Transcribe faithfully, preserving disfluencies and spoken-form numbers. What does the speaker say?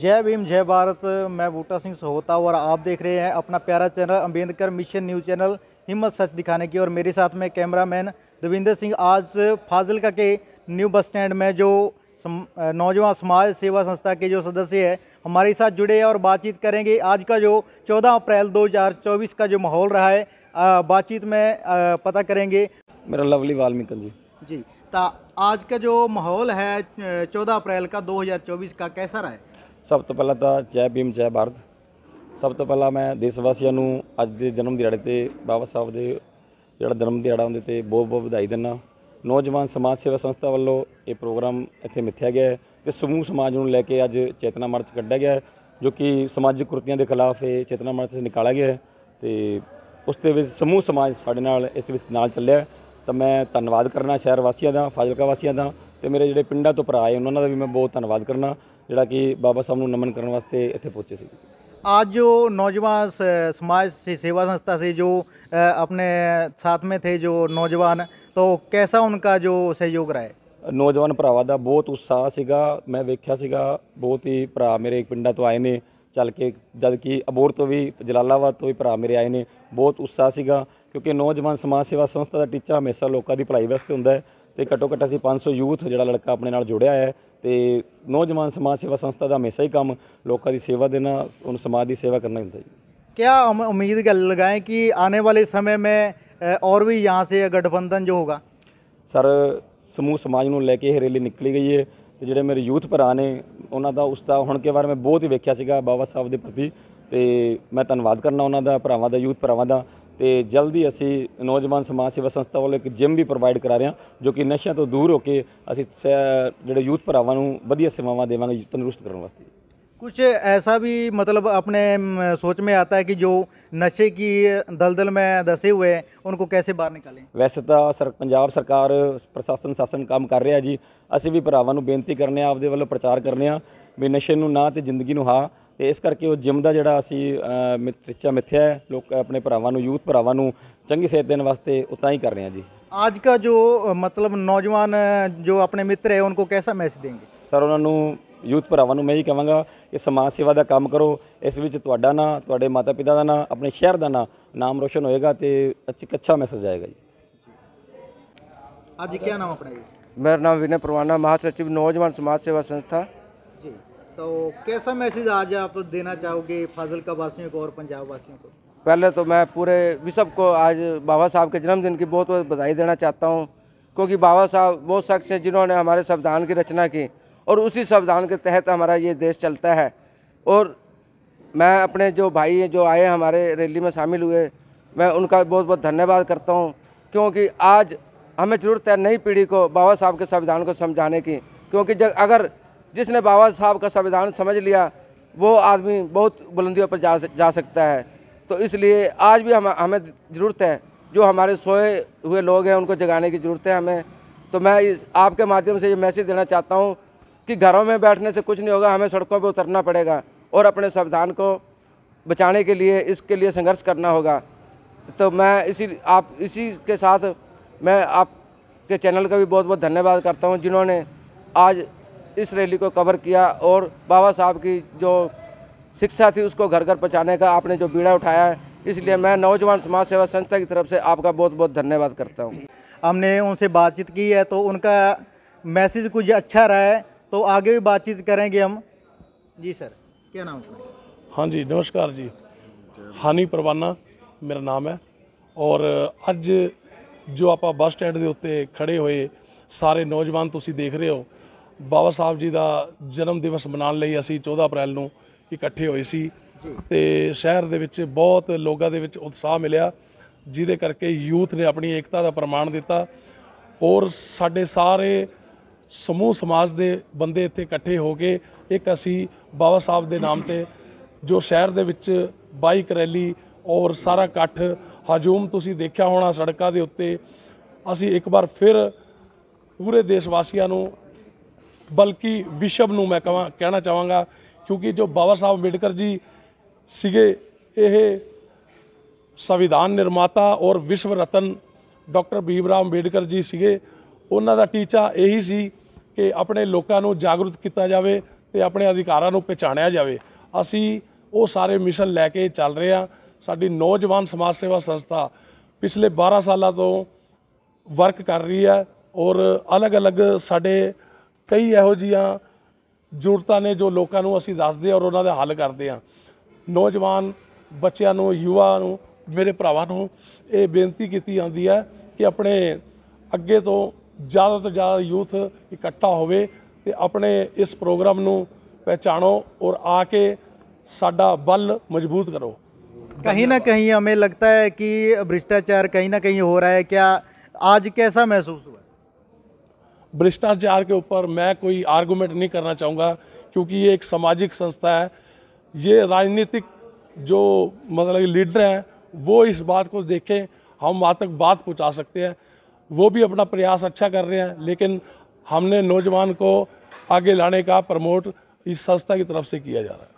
जय भीम जय भारत। मैं बूटा सिंह सोहता और आप देख रहे हैं अपना प्यारा channel Ambedkar mission news channel हिम्मत सच दिखाने की। और मेरे साथ में कैमरामैन देविंदर सिंह। आज फाजिलका के न्यू बस स्टैंड में जो सम, नौजवान समाज सेवा संस्था के जो सदस्य हैं हमारे साथ जुड़े हैं और बातचीत करेंगे। आज का जो चौदह अप्रैल दो हज़ार चौबीस का जो माहौल रहा है आ, बातचीत में आ, पता करेंगे। मेरा लवली वाल्मीकन जी जी तो आज का जो माहौल है चौदह अप्रैल का दो हज़ार चौबीस का कैसा रहा है? सब तो पहला तो जय भीम जय भारत। सब तो पहला मैं देशवासियों को अज के जन्म दिहाड़े ते बाबा साहब के जोड़ा जन्म दिहाड़ा उन्हें ते बहुत बहुत बधाई देना। नौजवान समाज सेवा संस्था वालों ये प्रोग्राम इत्थे मिथ्या गया है तो समूह समाज को लैके अज चेतना मार्च कढ़िया गया है जो कि समाजिक कुरीतियों के खिलाफ ये चेतना मार्च निकाला गया है। तो उस दे समूह समाज साडे नाल इस विच नाल चलिया। तो मैं धन्नवाद करना शहर वासियों का, फाजिलका वासियों का, तो मेरे जोड़े पिंडा तो भरा है उन्होंने का भी मैं बहुत धन्नवाद करना जोड़ा कि बाबा साहब को नमन करने वास्ते इत्थे पहुँचे सी। आज जो नौजवान समाज से सेवा संस्था से जो अपने साथ में थे जो नौजवान, तो कैसा उनका जो सहयोग रहा है? नौजवान भरावां दा बहुत उत्साह सीगा। मैं वेख्या सीगा बहुत ही भरा मेरे पिंडा तो आए ने चल के, जद कि अबोर तो भी जलालाबाद तो भी भरा मेरे आए ने। बहुत उत्साह सीगा क्योंकि नौजवान समाज सेवा संस्था का टीचा हमेशा लोगों की भलाई वास्ते हुंदा है। तो घट्टो घट्ट असीं पाँच सौ यूथ जिहड़ा लड़का अपने नाल जुड़िया है। तो नौजवान समाज सेवा संस्था का हमेशा ही काम लोगों की सेवा देना, उन समाज की सेवा करना हुंदा जी। क्या हम उम्मीद कर लगाएं कि आने वाले समय में और भी यहाँ से गठबंधन जो होगा? सर समूह समाज को लैके ये रैली निकली गई है तो जोड़े मेरे यूथ भरा ने उन्हों का उत्साह होने के बारे में बहुत ही वेख्या सीगा बाबा साहब के प्रति। तो मैं धन्नवाद करना उन्होंने भरावां दा, यूथ भरावां दा। तो जल्दी असी नौजवान समाज सेवा संस्था वालों एक जिम भी प्रोवाइड करा रहे हैं जो कि नशा तो दूर होकर असी जोड़े यूथ भरावां नूं वधिया सेवावां देवांगे तंदुरुस्त करने वास्ते। कुछ ऐसा भी मतलब अपने सोच में आता है कि जो नशे की दलदल में धसे हुए हैं उनको कैसे बाहर निकालें? वैसे तो सर पंजाब सरकार प्रशासन शासन काम कर रहा जी। असी भी भरावां नूं बेनती करने आपदे वालों प्रचार करने भी नशे नूं ना ते जिंदगी नूं हाँ। तो इस करके वो जिम का जोड़ा असी टिच्चा मिथ्या है लोग अपने भरावां नूं, यूथ भरावां नूं चंगी सेहत देने वास्ते उतना ही कर रहे हैं जी। आज का जो मतलब नौजवान जो अपने मित्र है उनको कैसा मैसेज देंगे? सर उन्होंने यूथ भरावां नूं मैं ही कहांगा कि समाज सेवा का काम करो। इस विच तुहाडा ना, तुहाडे माता पिता का ना, अपने शहर का ना नाम रोशन होएगा तो एक अच्छा मैसेज आएगा जी। आज क्या नाम अपना? जी मेरा नाम विनय परवाना, महासचिव नौजवान समाज सेवा संस्था जी। तो कैसा मैसेज आज आप देना चाहोगे फाजिलका वासियों को और पंजाब वासियों को? पहले तो मैं पूरे विश्व को आज बाबा साहब के जन्मदिन की बहुत बहुत बधाई देना चाहता हूं क्योंकि बाबा साहब वो शख्स हैं जिन्होंने हमारे संविधान की रचना की और उसी संविधान के तहत हमारा ये देश चलता है। और मैं अपने जो भाई जो आए हमारे रैली में शामिल हुए मैं उनका बहुत बहुत धन्यवाद करता हूँ क्योंकि आज हमें ज़रूरत है नई पीढ़ी को बाबा साहब के संविधान को समझाने की। क्योंकि जब अगर जिसने बाबा साहब का संविधान समझ लिया वो आदमी बहुत बुलंदियों पर जा जा सकता है। तो इसलिए आज भी हम हमें ज़रूरत है जो हमारे सोए हुए लोग हैं उनको जगाने की ज़रूरत है हमें। तो मैं इस आपके माध्यम से ये मैसेज देना चाहता हूँ कि घरों में बैठने से कुछ नहीं होगा, हमें सड़कों पर उतरना पड़ेगा और अपने संविधान को बचाने के लिए इसके लिए संघर्ष करना होगा। तो मैं इसी आप इसी के साथ मैं आपके चैनल का भी बहुत बहुत धन्यवाद करता हूं जिन्होंने आज इस रैली को कवर किया और बाबा साहब की जो शिक्षा थी उसको घर घर पहुँचाने का आपने जो बीड़ा उठाया है, इसलिए मैं नौजवान समाज सेवा संस्था की तरफ से आपका बहुत बहुत धन्यवाद करता हूँ। हमने उनसे बातचीत की है तो उनका मैसेज कुछ अच्छा रहा है तो आगे भी बातचीत करेंगे हम। जी सर, क्या नाम है? हाँ जी नमस्कार जी, हानी परवाना मेरा नाम है। और अज जो आप बस स्टैंड के उत्ते खड़े हुए सारे नौजवान तुसी देख रहे हो, बाबा साहब जी का जन्म दिवस मनाने लई असी चौदह अप्रैल नूं इकट्ठे होए सी ते शहर दे विच बहुत लोगों दे विच उत्साह मिलिया जिहदे करके यूथ ने अपनी एकता का प्रमाण दिता और साडे सारे समूह समाज के बंदे इत्थे इकट्ठे हो के एक असी बाबा साहब के नाम ते जो शहर दे विच बाइक रैली और सारा इकट्ठ हजूम तुसी देखा होना सड़कों के उत्ते असी एक बार फिर पूरे देशवासियों नूं बल्कि विश्व नूं मैं कहां कहना चाहांगा क्योंकि जो बाबा साहब अंबेडकर जी सीगे ये संविधान निर्माता और विश्व रत्न डॉक्टर भीमराव अंबेडकर जी सीगे। उन्हां दा टीचा यही सी कि अपने लोगों को जागरूक किया जाए ਤੇ ਆਪਣੇ ਅਧਿਕਾਰਾਂ ਨੂੰ ਪਛਾਣਿਆ ਜਾਵੇ। ਅਸੀਂ ਉਹ ਸਾਰੇ ਮਿਸ਼ਨ ਲੈ ਕੇ ਚੱਲ ਰਹੇ ਹਾਂ। ਸਾਡੀ ਨੌਜਵਾਨ ਸਮਾਜ ਸੇਵਾ ਸੰਸਥਾ ਪਿਛਲੇ ਬਾਰਾਂ ਸਾਲਾਂ ਤੋਂ ਵਰਕ ਕਰ ਰਹੀ ਹੈ ਔਰ ਅਲੱਗ-ਅਲੱਗ ਸਾਡੇ ਕਈ ਇਹੋ ਜਿਹੀਆਂ ਜ਼ਰੂਰਤਾਂ ਨੇ ਜੋ ਲੋਕਾਂ ਨੂੰ ਅਸੀਂ ਦੱਸਦੇ ਔਰ ਉਹਨਾਂ ਦਾ ਹੱਲ ਕਰਦੇ ਹਾਂ। ਨੌਜਵਾਨ ਬੱਚਿਆਂ ਨੂੰ, ਯੁਵਾ ਨੂੰ, ਮੇਰੇ ਭਰਾਵਾਂ ਨੂੰ ਇਹ ਬੇਨਤੀ ਕੀਤੀ ਜਾਂਦੀ ਹੈ ਕਿ ਆਪਣੇ ਅੱਗੇ ਤੋਂ ਜ਼ਿਆਦਾ ਤੋਂ ਜ਼ਿਆਦਾ ਯੂਥ ਇਕੱਠਾ ਹੋਵੇ ਤੇ ਆਪਣੇ ਇਸ ਪ੍ਰੋਗਰਾਮ ਨੂੰ ਪਹਿਚਾਣੋ और आके साडा बल मजबूत करो। कहीं ना कहीं हमें लगता है कि भ्रष्टाचार कहीं ना कहीं हो रहा है, क्या आज कैसा महसूस हुआ? भ्रष्टाचार के ऊपर मैं कोई आर्गूमेंट नहीं करना चाहूँगा क्योंकि ये एक सामाजिक संस्था है। ये राजनीतिक जो मतलब लीडर हैं वो इस बात को देखें, हम वहाँ तक बात पहुँचा सकते हैं। वो भी अपना प्रयास अच्छा कर रहे हैं, लेकिन हमने नौजवान को आगे लाने का प्रमोट इस संस्था की तरफ से किया जा रहा है।